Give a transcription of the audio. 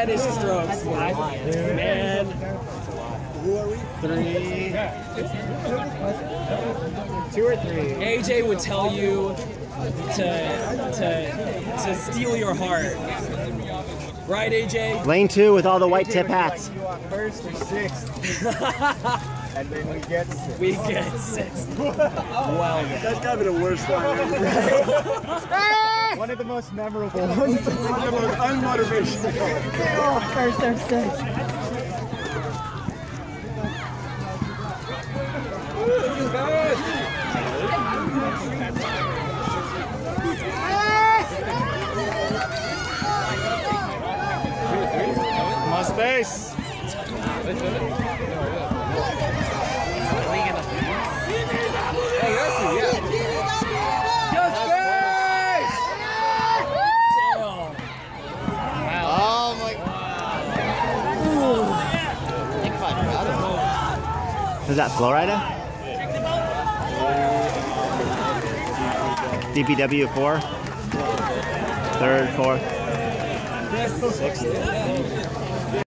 managed strokes. Man. Who are we? 3. 2 or 3? AJ would tell you to steal your heart. Right, AJ? Lane 2 with all the white tip hats. You are first or sixth. And then we get 6. We get 6. Well, That's gotta be the worst one ever. One of the most memorable ones. One of the most unmotivational. Oh, first or sixth. My space. Oh my God. Is that Flowrider? DPW 4. 3rd, 4th. 6th.